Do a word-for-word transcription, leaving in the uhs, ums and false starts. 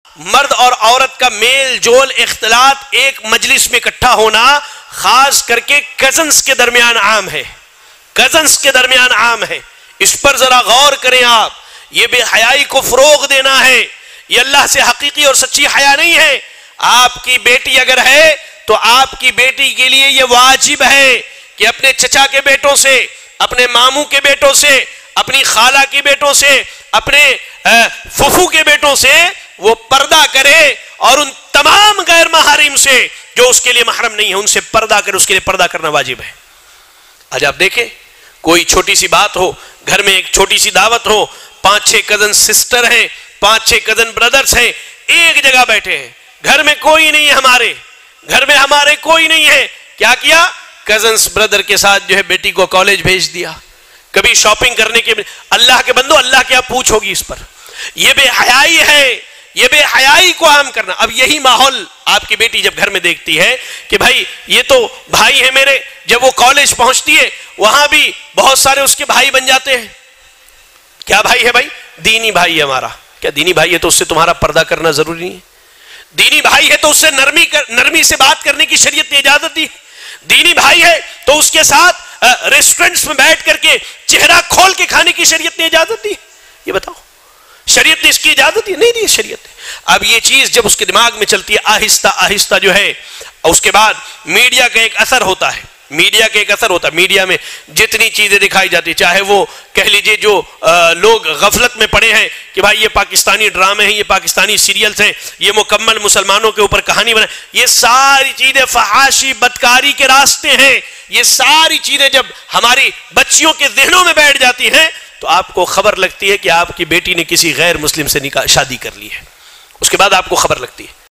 مرد اور عورت کا میل جول اختلاط ایک مجلس میں اکٹھا ہونا خاص کر کے کزنز کے درمیان عام ہے، کزنز کے درمیان عام ہے. اس پر ذرا غور کریں آپ. یہ بے حیائی کو فروغ دینا ہے، یہ اللہ سے حقیقی اور سچی حیا نہیں ہے. آپ کی بیٹی اگر ہے تو آپ کی بیٹی کے لیے یہ واجب ہے کہ اپنے چچا کے بیٹوں سے، اپنے ماموں کے بیٹوں سے، اپنی خالہ کے بیٹوں سے، اپنے ففو کے بیٹوں سے وہ پردہ کرے، اور ان تمام غیر محارم سے جو اس کے لیے محرم نہیں ہے ان سے پردہ کرے. اس کے لیے پردہ کرنا واجب ہے. آج آپ دیکھیں کوئی چھوٹی سی بات ہو، گھر میں ایک چھوٹی سی دعوت ہو، پانچ چھ کزن سسٹر ہیں، پانچ چھ کزن بردرز ہیں، ایک جگہ بیٹھے ہیں، گھر میں کوئی نہیں ہے، ہمارے گھر میں ہمارے کوئی نہیں ہے. کیا کیا؟ کزنس برادر کے ساتھ جو ہے بیٹی کو کالج بھیج دیا، کبھی شاپنگ کرنے کے. اللہ کے بندو، اللہ کیا پوچھ ہوگی اس پر؟ یہ بے حیائی ہے، یہ بے حیائی کو عام کرنا. اب یہی ماحول آپ کی بیٹی جب گھر میں دیکھتی ہے کہ بھائی یہ تو بھائی ہے میرے، جب وہ کالج پہنچتی ہے وہاں بھی بہت سارے اس کے بھائی بن جاتے ہیں. کیا بھائی ہے؟ بھائی دینی بھائی ہے ہمارا. کیا دینی بھائی ہے تو اس سے تمہارا پردہ کرنا ضروری نہیں ہے؟ دینی بھائی ہے تو اس سے نرمی کر, نرمی سے بات کرنے کی شریعت نے اجازت دی. دینی بھائی ہے تو اس کے ساتھ ریسٹورنٹس میں بیٹھ کر کے چہرہ کھول کے کھانے کی شریعت نے اجازت دی. یہ بتاؤ شریعت نے اس کی اجازت دی؟ نہیں دی شریعت نے. اب یہ چیز جب اس کے دماغ میں چلتی ہے آہستہ آہستہ جو ہے، اس کے بعد میڈیا کا ایک اثر ہوتا ہے، میڈیا کا ایک اثر ہوتا ہے. میڈیا میں جتنی چیزیں دکھائی جاتی، چاہے وہ کہہ لیجئے جو لوگ غفلت میں پڑے ہیں کہ بھائی یہ پاکستانی ڈرامے ہیں، یہ پاکستانی سیریلز ہیں، یہ مکمل مسلمانوں کے اوپر کہانی بنا، یہ ساری چیزیں فحاشی بدکاری کے راستے ہیں. یہ ساری چیزیں جب ہماری بچیوں کے ذہنوں میں بیٹھ جاتی ہیں تو آپ کو خبر لگتی ہے کہ آپ کی بیٹی نے کسی غیر مسلم سے نکاح شادی کر لی ہے. اس کے بعد آپ کو خبر لگتی ہے.